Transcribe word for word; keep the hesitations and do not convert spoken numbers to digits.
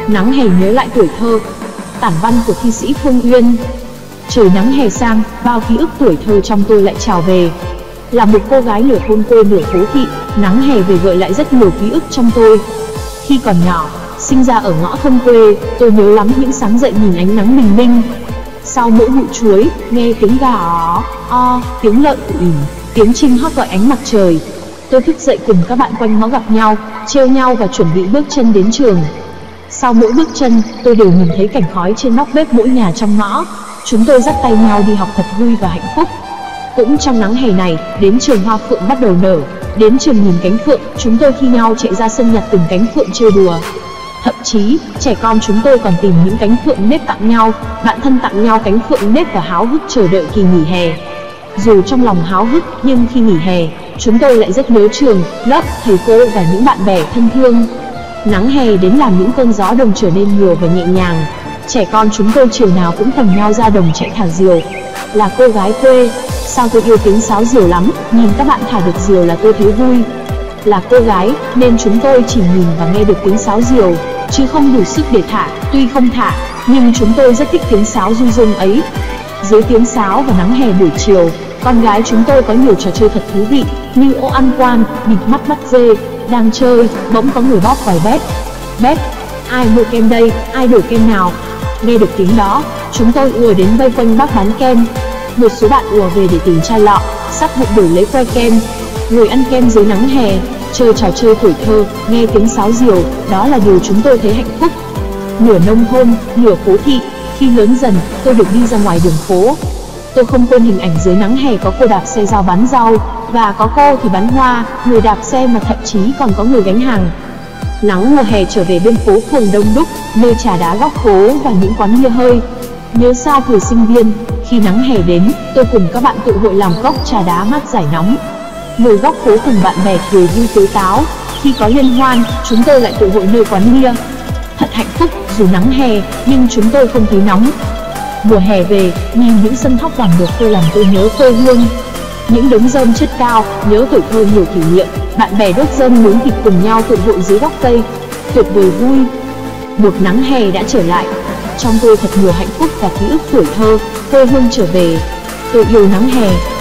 Nắng hè nhớ lại tuổi thơ. Tản văn của thi sĩ Phương Uyên. Trời nắng hè sang, bao ký ức tuổi thơ trong tôi lại trào về. Là một cô gái nửa thôn quê nửa phố thị, nắng hè về gợi lại rất nhiều ký ức trong tôi. Khi còn nhỏ, sinh ra ở ngõ thôn quê, tôi nhớ lắm những sáng dậy nhìn ánh nắng bình minh. Sau mỗi vụ chuối, nghe tiếng gà ó, o, tiếng lợn ỉ, tiếng chim hót gọi ánh mặt trời. Tôi thức dậy cùng các bạn quanh ngõ gặp nhau, trêu nhau và chuẩn bị bước chân đến trường. Sau mỗi bước chân, tôi đều nhìn thấy cảnh khói trên nóc bếp mỗi nhà trong ngõ. Chúng tôi dắt tay nhau đi học thật vui và hạnh phúc. Cũng trong nắng hè này, đến trường hoa phượng bắt đầu nở. Đến trường nhìn cánh phượng, chúng tôi thi nhau chạy ra sân nhặt từng cánh phượng chơi đùa. Thậm chí, trẻ con chúng tôi còn tìm những cánh phượng nếp tặng nhau, bạn thân tặng nhau cánh phượng nếp và háo hức chờ đợi kỳ nghỉ hè. Dù trong lòng háo hức, nhưng khi nghỉ hè, chúng tôi lại rất nhớ trường, lớp, thầy cô và những bạn bè thân thương. Nắng hè đến làm những cơn gió đồng trở nên nhiều và nhẹ nhàng. Trẻ con chúng tôi chiều nào cũng cùng nhau ra đồng chạy thả diều. Là cô gái quê, sao tôi yêu tiếng sáo diều lắm, nhìn các bạn thả được diều là tôi thấy vui. Là cô gái, nên chúng tôi chỉ nhìn và nghe được tiếng sáo diều, chứ không đủ sức để thả. Tuy không thả, nhưng chúng tôi rất thích tiếng sáo du dương ấy. Dưới tiếng sáo và nắng hè buổi chiều, con gái chúng tôi có nhiều trò chơi thật thú vị, như ô ăn quan, bịt mắt bắt dê. Đang chơi, bỗng có người bóp vài bét. Bét, ai mua kem đây, ai đổi kem nào? Nghe được tiếng đó, chúng tôi ùa đến vây quanh bác bán kem. Một số bạn ùa về để tìm chai lọ, sắp bụng đổi lấy que kem. Ngồi ăn kem dưới nắng hè, chơi trò chơi tuổi thơ, nghe tiếng sáo diều, đó là điều chúng tôi thấy hạnh phúc. Nửa nông thôn, nửa phố thị, khi lớn dần, tôi được đi ra ngoài đường phố. Tôi không quên hình ảnh dưới nắng hè có cô đạp xe rau bán rau, và có cô thì bán hoa, người đạp xe mà thậm chí còn có người gánh hàng. Nắng mùa hè trở về bên phố phường đông đúc, nơi trà đá góc phố và những quán bia hơi. Nhớ sao thời sinh viên, khi nắng hè đến, tôi cùng các bạn tụ hội làm cốc trà đá mát giải nóng. Ngồi góc phố cùng bạn bè cười vui tếu táo. Khi có liên hoan, chúng tôi lại tụ hội nơi quán bia. Thật hạnh phúc, dù nắng hè, nhưng chúng tôi không thấy nóng. Mùa hè về, nhìn những sân thóc vàng được phơi làm tôi nhớ quê hương. Những đống rơm chất cao, nhớ tuổi thơ nhiều kỷ niệm. Bạn bè đốt rơm nướng thịt cùng nhau tụ hội dưới gốc cây. Tuyệt vời vui. Một nắng hè đã trở lại. Trong tôi thật nhiều hạnh phúc và ký ức tuổi thơ, quê hương trở về. Tôi yêu nắng hè.